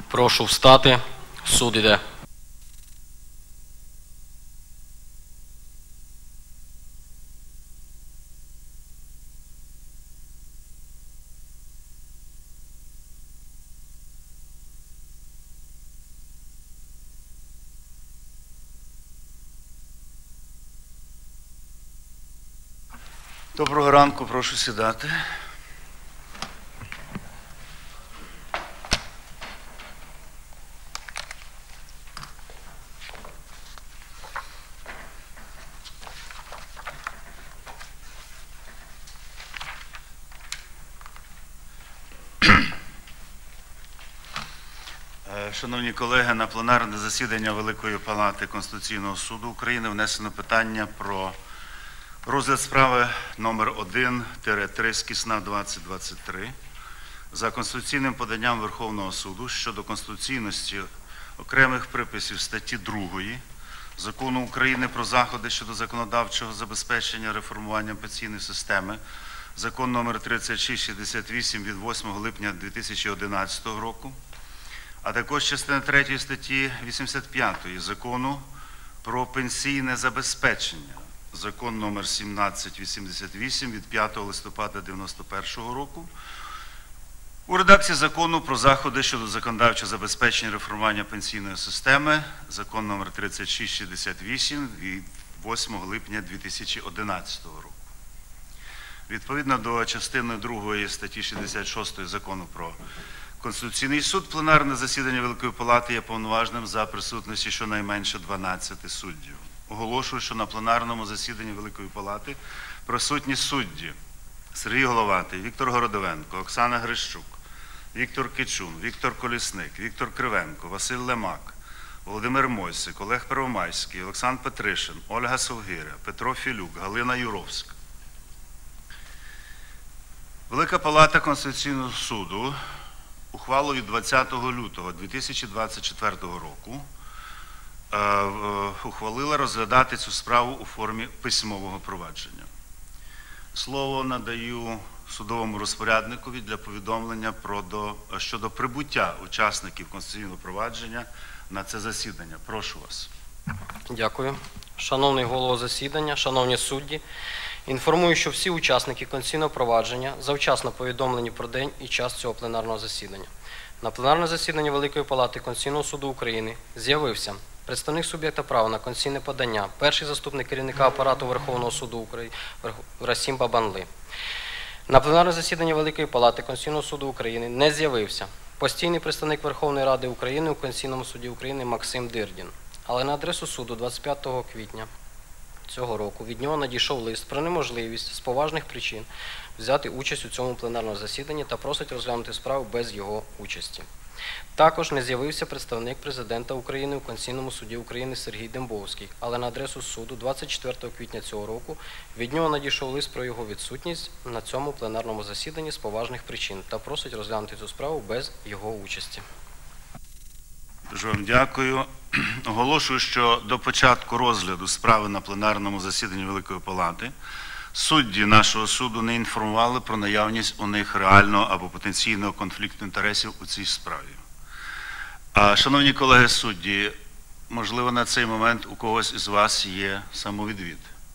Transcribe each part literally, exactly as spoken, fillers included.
Прошу встати. Суд іде. Доброго ранку, прошу сідати. Шановні колеги, на пленарне засідання Великої Палати Конституційного суду України внесено питання про розгляд справи номер один три скісна двадцять двадцять три за конституційним поданням Верховного суду щодо конституційності окремих приписів статті другої Закону України про заходи щодо законодавчого забезпечення реформування пенсійної системи, закон номер тридцять шість шістдесят вісім від восьмого липня дві тисячі одинадцятого року, а також частини третьої статті вісімдесят п'ятої Закону про пенсійне забезпечення, закон номер сімнадцять вісімдесят вісім від п'ятого листопада дев'яносто першого року, у редакції закону про заходи щодо законодавчого забезпечення реформування пенсійної системи, закон номер тридцять шість шістдесят вісім від восьмого липня дві тисячі одинадцятого року. Відповідно до частини другої статті шістдесят шостої закону про Конституційний суд, пленарне засідання Великої Палати є повноважним за присутності щонайменше дванадцяти суддів. Оголошую, що на пленарному засіданні Великої Палати присутні судді: Сергій Головатий, Віктор Городовенко, Оксана Грищук, Віктор Кичун, Віктор Колісник, Віктор Кривенко, Василь Лемак, Володимир Мойсик, Олег Первомайський, Олександр Петришин, Ольга Совгиря, Петро Філюк, Галина Юровська. Велика Палата Конституційного суду ухвалу від двадцятого лютого дві тисячі двадцять четвертого року ухвалила розглядати цю справу у формі письмового провадження. Слово надаю судовому розпорядникові для повідомлення про до, щодо прибуття учасників конституційного провадження на це засідання. Прошу вас. Дякую. Шановний голово засідання, шановні судді, інформую, що всі учасники конституційного провадження завчасно повідомлені про день і час цього пленарного засідання. На пленарне засідання Великої Палати Конституційного суду України з'явився представник суб'єкта права на конституційне подання, перший заступник керівника апарату Верховного суду України Расім Бабанли. На пленарне засідання Великої Палати Конституційного суду України не з'явився постійний представник Верховної Ради України у Конституційному суді України Максим Дирдін. Але на адресу суду двадцять п'ятого квітня цього року від нього надійшов лист про неможливість з поважних причин взяти участь у цьому пленарному засіданні та просить розглянути справу без його участі. Також не з'явився представник Президента України у Конституційному суді України Сергій Дембовський, але на адресу суду двадцять четвертого квітня цього року від нього надійшов лист про його відсутність на цьому пленарному засіданні з поважних причин та просить розглянути цю справу без його участі. Дуже вам дякую. Оголошую, що до початку розгляду справи на пленарному засіданні Великої Палати судді нашого суду не інформували про наявність у них реального або потенційного конфлікту інтересів у цій справі. А, шановні колеги судді, можливо, на цей момент у когось із вас є самовідвід?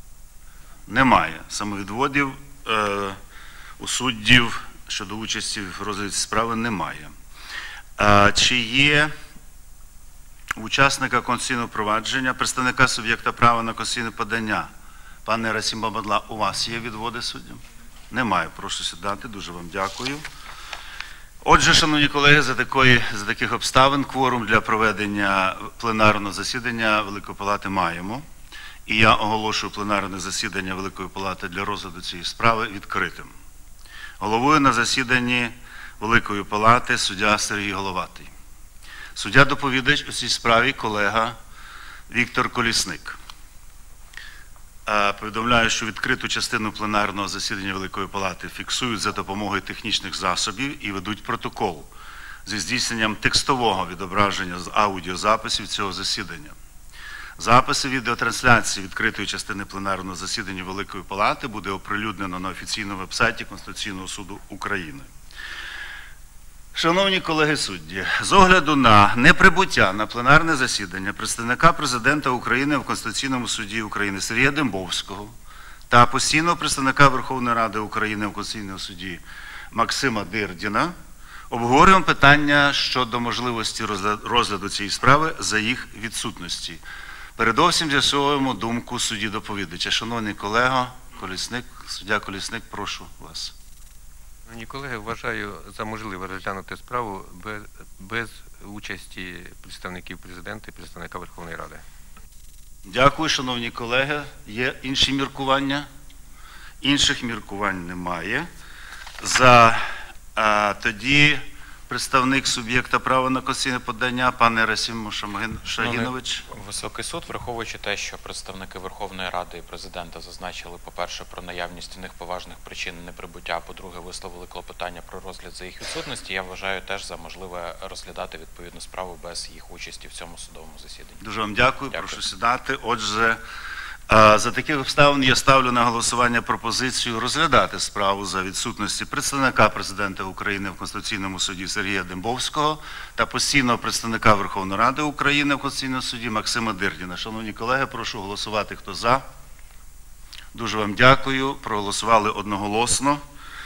Немає. Самовідводів е, у суддів щодо участі в розгляді справи немає. А, чи є у учасника конституційного провадження, представника суб'єкта права на конституційне подання? Пане Расім Бабанла, у вас є відводи суддям? Немає. Прошу сідати. Дуже вам дякую. Отже, шановні колеги, за, такої, за таких обставин кворум для проведення пленарного засідання Великої Палати маємо. І я оголошую пленарне засідання Великої Палати для розгляду цієї справи відкритим. Головує на засіданні Великої Палати суддя Сергій Головатий. Суддя-доповідач у цій справі колега Віктор Колісник. Повідомляю, що відкриту частину пленарного засідання Великої Палати фіксують за допомогою технічних засобів і ведуть протокол зі здійсненням текстового відображення з аудіозаписів цього засідання. Записи відеотрансляції відкритої частини пленарного засідання Великої Палати буде оприлюднено на офіційному вебсайті Конституційного суду України. Шановні колеги судді, з огляду на неприбуття на пленарне засідання представника Президента України в Конституційному суді України Сергія Дембовського та постійного представника Верховної Ради України в Конституційному суді Максима Дирдіна обговорюємо питання щодо можливості розгляду цієї справи за їх відсутності. Передовсім з'ясовуємо думку судді-доповідача. Шановний колего, Колісник, суддя Колісник, прошу вас. Шановні колеги, вважаю за можливе розглянути справу без, без участі представників президента і представника Верховної Ради. Дякую, шановні колеги. Є інші міркування? Інших міркувань немає. За, а, тоді представник суб'єкта права на конституційне подання, пане Расим Шагінович. Високий суд, враховуючи те, що представники Верховної Ради і президента зазначили, по-перше, про наявність у них поважних причин неприбуття, а по-друге, висловили клопотання про розгляд за їх відсутності, я вважаю теж за можливе розглядати відповідну справу без їх участі в цьому судовому засіданні. Дуже вам дякую, Дякую. Прошу сідати. Отже, за таких обставин я ставлю на голосування пропозицію розглядати справу за відсутності представника Президента України в Конституційному суді Сергія Дембовського та постійного представника Верховної Ради України в Конституційному суді Максима Дирдіна. Шановні колеги, прошу голосувати, хто за. Дуже вам дякую. Проголосували одноголосно.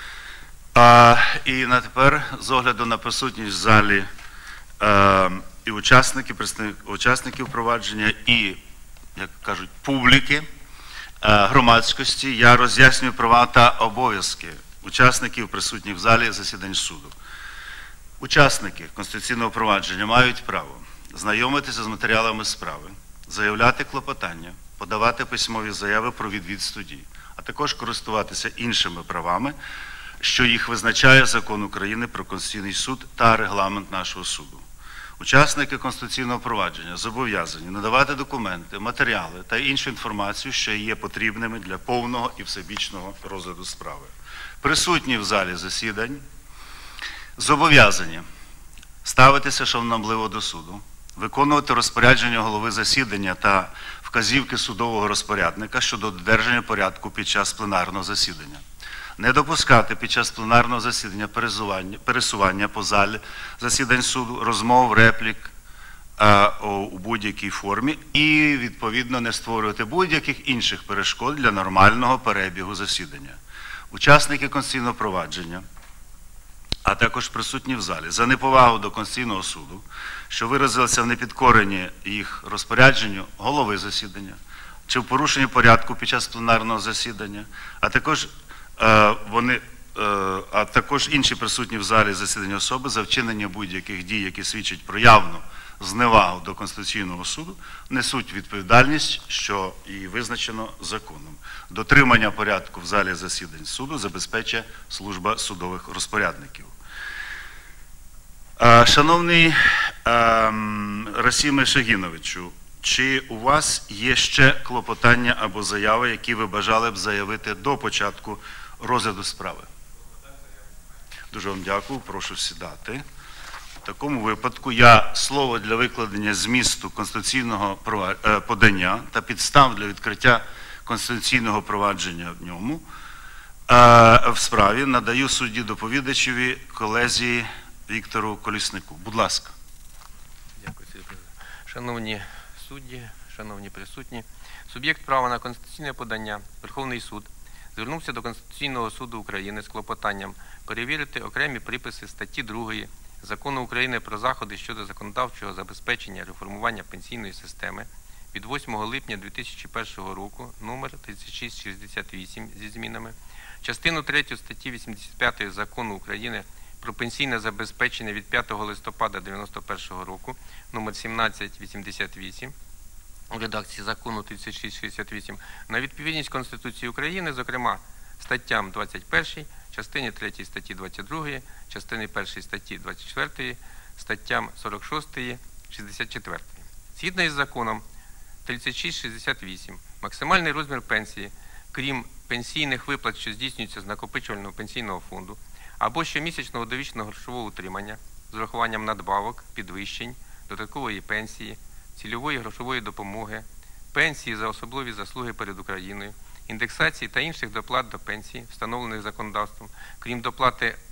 А, і на тепер, з огляду на присутність в залі а, і учасників, учасників провадження, і як кажуть, публіки, громадськості, я роз'яснюю права та обов'язки учасників, присутніх в залі засідань суду. Учасники конституційного провадження мають право знайомитися з матеріалами справи, заявляти клопотання, подавати письмові заяви про відвід судді, а також користуватися іншими правами, що їх визначає Закон України про Конституційний суд та регламент нашого суду. Учасники конституційного провадження зобов'язані надавати документи, матеріали та іншу інформацію, що є потрібними для повного і всебічного розгляду справи. Присутні в залі засідань зобов'язані ставитися шанобливо до суду, виконувати розпорядження голови засідання та вказівки судового розпорядника щодо додержання порядку під час пленарного засідання. Не допускати під час пленарного засідання пересування по залі засідань суду, розмов, реплік а, у будь-якій формі і, відповідно, не створювати будь-яких інших перешкод для нормального перебігу засідання. Учасники конституційного провадження, а також присутні в залі, за неповагу до Конституційного суду, що виразилося в непідкоренні їх розпорядженню голови засідання, чи в порушенні порядку під час пленарного засідання, а також Вони, а також інші присутні в залі засідання особи за вчинення будь-яких дій, які свідчать про явну зневагу до Конституційного суду, несуть відповідальність, що і визначено законом. Дотримання порядку в залі засідань суду забезпечує служба судових розпорядників. Шановний Расиме Шагіновичу, чи у вас є ще клопотання або заяви, які ви бажали б заявити до початку розгляду справи? Дуже вам дякую, прошу сідати. В такому випадку я слово для викладення змісту конституційного подання та підстав для відкриття конституційного провадження в ньому в справі надаю судді-доповідачеві колезі Віктору Коліснику. Будь ласка. Дякую, шановні судді, шановні присутні, суб'єкт права на конституційне подання, Верховний суд, звернувся до Конституційного суду України з клопотанням перевірити окремі приписи статті другої Закону України про заходи щодо законодавчого забезпечення реформування пенсійної системи від восьмого липня дві тисячі першого року, номер тридцять шість шістдесят вісім зі змінами, частину третю статті вісімдесят п'ятої Закону України про пенсійне забезпечення від п'ятого листопада дев'яносто першого року, номер сімнадцять вісімдесят вісім, у редакції закону тридцять шість шістдесят вісім, на відповідність Конституції України, зокрема, статтям двадцять першій, частині третій статті двадцять другої, частині першій статті двадцять четвертої, статтям сорок шостої, шістдесят четвертої. Згідно із законом тридцять шість шістдесят вісім, максимальний розмір пенсії, крім пенсійних виплат, що здійснюються з накопичувального пенсійного фонду, або щомісячного довічного грошового утримання з урахуванням надбавок, підвищень, додаткової пенсії, цільової грошової допомоги, пенсії за особливі заслуги перед Україною, індексації та інших доплат до пенсії, встановлених законодавством, крім доплати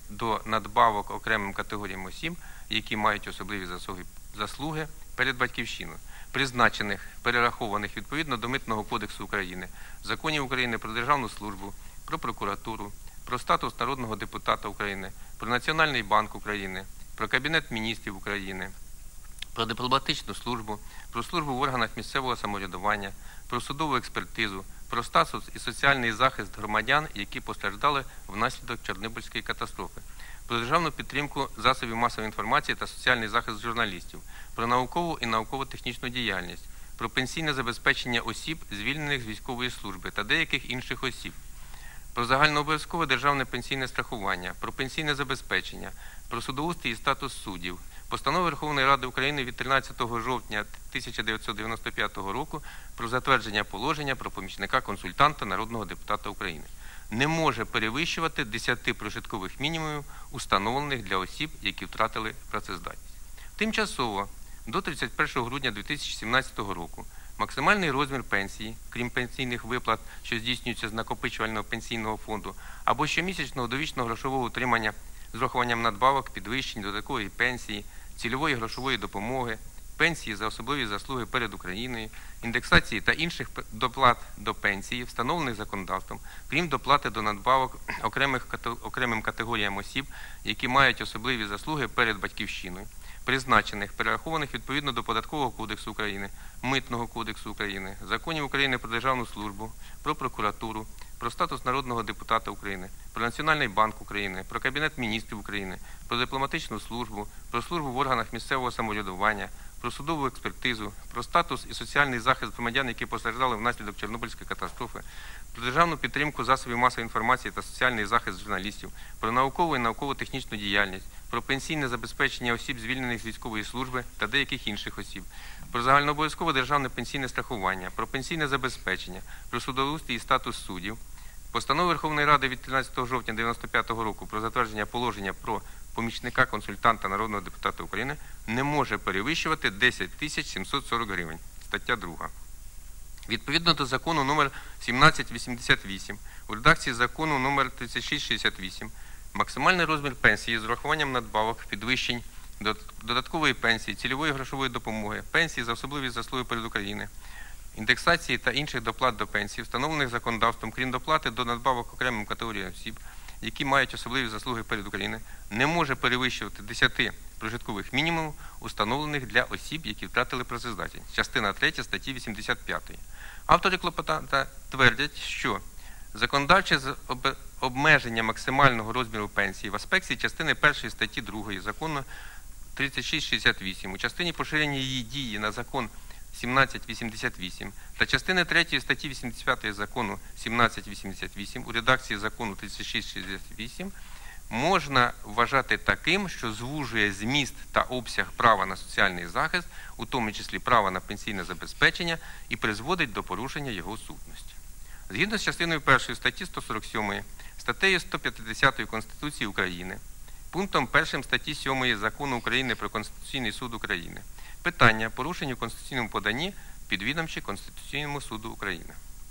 до надбавок окремим категоріям осіб, які мають особливі заслуги, заслуги перед Батьківщиною, призначених, перерахованих відповідно до Митного кодексу України, законів України про Державну службу, про прокуратуру, про статус народного депутата України, про Національний банк України, про Кабінет міністрів України, про дипломатичну службу, про службу в органах місцевого самоврядування, про судову експертизу, про статус і соціальний захист громадян, які постраждали внаслідок Чорнобильської катастрофи, про державну підтримку засобів масової інформації та соціальний захист журналістів, про наукову і науково-технічну діяльність, про пенсійне забезпечення осіб, звільнених з військової служби та деяких інших осіб, про загальнообов'язкове державне пенсійне страхування, про пенсійне забезпечення, про судоустрій і статус суддів, Постанова Верховної Ради України від тринадцятого жовтня тисяча дев'ятсот дев'яносто п'ятого року про затвердження положення про помічника-консультанта народного депутата України не може перевищувати десяти прожиткових мінімумів, установлених для осіб, які втратили працездатність. Тимчасово до тридцять першого грудня дві тисячі сімнадцятого року максимальний розмір пенсії, крім пенсійних виплат, що здійснюються з накопичувального пенсійного фонду, або щомісячного довічного грошового утримання з врахуванням надбавок, підвищень, додаткової пенсії, цільової грошової допомоги, пенсії за особливі заслуги перед Україною, індексації та інших доплат до пенсії, встановлених законодавством, крім доплати до надбавок окремих, окремим категоріям осіб, які мають особливі заслуги перед Батьківщиною, призначених, перерахованих відповідно до Податкового кодексу України, Митного кодексу України, законів України про Державну службу, про прокуратуру, про статус народного депутата України, про Національний банк України, про Кабінет міністрів України, про дипломатичну службу, про службу в органах місцевого самоврядування, про судову експертизу, про статус і соціальний захист громадян, які постраждали внаслідок Чорнобильської катастрофи, про державну підтримку засобів масової інформації та соціальний захист журналістів, про наукову і науково-технічну діяльність, про пенсійне забезпечення осіб, звільнених з військової служби та деяких інших осіб, про загальнообов'язкове державне пенсійне страхування, про пенсійне забезпечення, про судоустрій і статус суддів, Постанова Верховної Ради від тринадцятого жовтня дев'яносто п'ятого року про затвердження положення про помічника-консультанта народного депутата України не може перевищувати десять тисяч сімсот сорок гривень. Стаття друга. Відповідно до закону номер сімнадцять вісімдесят вісім, у редакції закону номер тридцять шість шістдесят вісім, максимальний розмір пенсії з врахуванням надбавок, підвищень, додаткової пенсії, цільової грошової допомоги, пенсії за особливі заслуги перед Україною, індексації та інших доплат до пенсії, встановлених законодавством, крім доплати до надбавок окремим категоріям осіб, які мають особливі заслуги перед Україною, не може перевищувати десяти прожиткових мінімумів, установлених для осіб, які втратили працездатність. Частина третя статті вісімдесят п'ятої. Автори клопотання твердять, що законодавче обмеження максимального розміру пенсії в аспекті частини першої статті другої закону тридцять шість шістдесят вісім, у частині поширення її дії на закон сімнадцять вісімдесят вісім та частини третьої статті вісімдесят п'ятої закону сімнадцять вісімдесят вісім у редакції закону тридцять шість шістдесят вісім можна вважати таким, що звужує зміст та обсяг права на соціальний захист, у тому числі права на пенсійне забезпечення, і призводить до порушення його сутності. Згідно з частиною першої статті сто сорок сьомої, статтею сто п'ятдесятої Конституції України, пунктом першим статті сьомої Закону України про Конституційний суд України, питання, порушені в конституційному поданні, підвідомчі Конституційному суду України.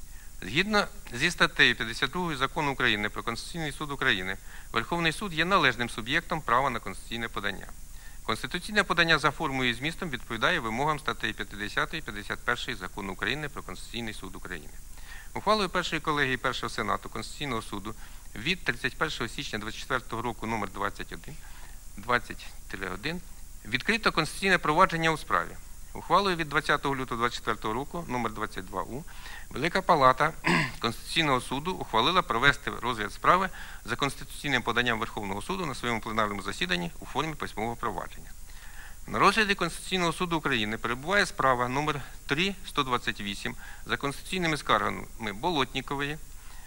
Згідно зі статтею п'ятдесят другої Закону України про Конституційний суд України, Верховний суд є належним суб'єктом права на конституційне подання. Конституційне подання за формою і змістом відповідає вимогам статей п'ятдесятої і п'ятдесят першої Закону України про Конституційний суд України. Ухвалою першої колегії Першого Сенату Конституційного суду від тридцять першого січня двадцять четвертого року номер двадцять один двадцять один відкрито конституційне провадження у справі. Ухвалою від двадцятого лютого двадцять четвертого року номер двадцять два У Велика Палата Конституційного суду ухвалила провести розгляд справи за конституційним поданням Верховного суду на своєму пленарному засіданні у формі письмового провадження. На розгляді Конституційного суду України перебуває справа номер три сто двадцять вісім за конституційними скаргами Болотнікової,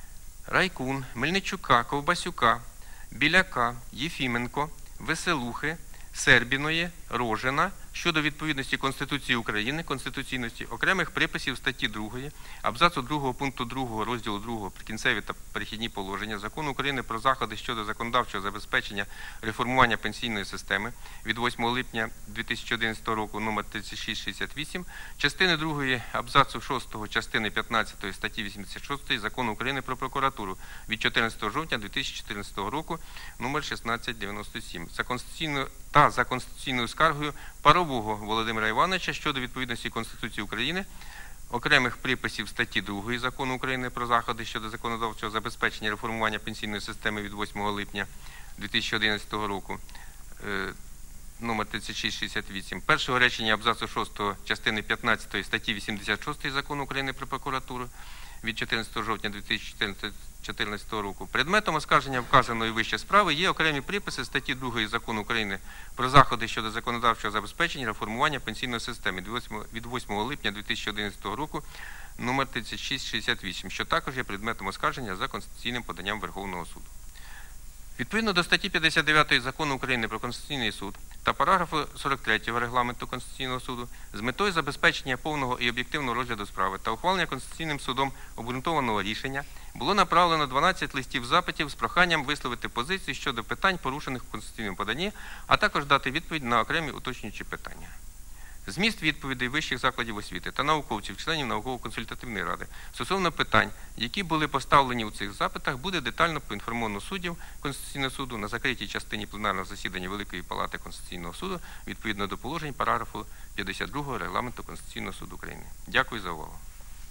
Райкун, Мельничука, Ковбасюка, Біляка, Єфіменко, Веселухи, Сербіної, Рожина, щодо відповідності Конституції України, конституційності окремих приписів статті другої, абзацу другого пункту другого розділу другого «Прикінцеві та перехідні положення» Закону України про заходи щодо законодавчого забезпечення реформування пенсійної системи від восьмого липня дві тисячі одинадцятого року номер тридцять шість шістдесят вісім, частини другої абзацу шостого частини п'ятнадцятої статті вісімдесят шостої Закону України про прокуратуру від чотирнадцятого жовтня дві тисячі чотирнадцятого року номер шістнадцять дев'яносто сім за конституційною та за конституційною скаргою Парового Володимира Івановича щодо відповідності Конституції України, окремих приписів статті другої Закону України про заходи щодо законодавчого забезпечення реформування пенсійної системи від восьмого липня дві тисячі одинадцятого року е, номер тридцять шість шістдесят вісім, першого речення абзацу шостого частини п'ятнадцятої статті вісімдесят шостої Закону України про прокуратуру від чотирнадцятого жовтня дві тисячі чотирнадцятого року. Предметом оскарження вказаної вище справи є окремі приписи статті другої Закону України про заходи щодо законодавчого забезпечення реформування пенсійної системи від восьмого липня дві тисячі одинадцятого року номер тридцять шість шістдесят вісім, що також є предметом оскарження за конституційним поданням Верховного суду. Відповідно до статті п'ятдесят дев'ятої Закону України про Конституційний суд та параграфу сорок третього Регламенту Конституційного суду з метою забезпечення повного і об'єктивного розгляду справи та ухвалення Конституційним судом обґрунтованого рішення було направлено дванадцять листів запитів з проханням висловити позицію щодо питань, порушених в Конституційному поданні, а також дати відповідь на окремі уточнюючі питання. Зміст відповідей вищих закладів освіти та науковців, членів науково-консультативної ради стосовно питань, які були поставлені у цих запитах, буде детально поінформовано суддів Конституційного суду на закритій частині пленарного засідання Великої Палати Конституційного суду відповідно до положень параграфу п'ятдесят другого Регламенту Конституційного суду України. Дякую за увагу.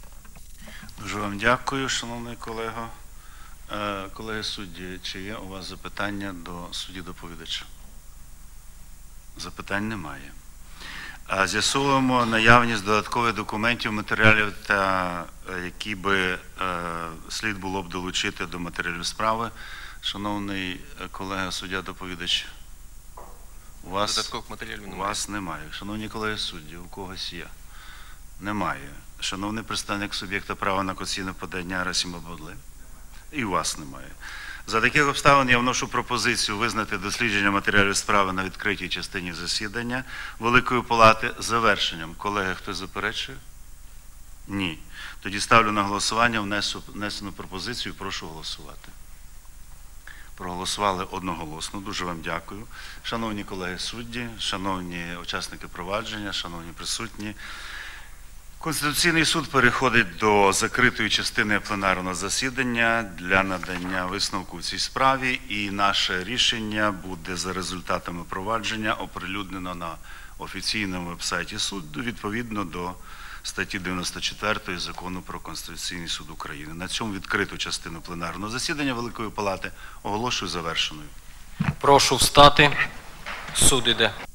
Дуже вам дякую, шановний колего. Е, Колеги судді, чи є у вас запитання до судді-доповідача? Запитань немає. А з'ясовуємо наявність додаткових документів, матеріалів, та які би е, слід було б долучити до матеріалів справи. Шановний колега суддя-доповідач, у вас, Додаткових матеріалів у немає. вас немає. Шановні колеги судді, у когось є? Немає. Шановний представник суб'єкта права на конституційне подання Расім Абадли? І у вас немає. За таких обставин я вношу пропозицію визнати дослідження матеріалів справи на відкритій частині засідання Великої Палати завершенням. Колеги, хтось заперечує? Ні. Тоді ставлю на голосування внесу, внесену пропозицію і прошу голосувати. Проголосували одноголосно. Дуже вам дякую. Шановні колеги судді, шановні учасники провадження, шановні присутні, Конституційний суд переходить до закритої частини пленарного засідання для надання висновку в цій справі, і наше рішення буде за результатами провадження оприлюднено на офіційному веб-сайті суду відповідно до статті дев'яносто четвертої Закону про Конституційний суд України. На цьому відкриту частину пленарного засідання Великої Палати оголошую завершеною. Прошу встати. Суд іде.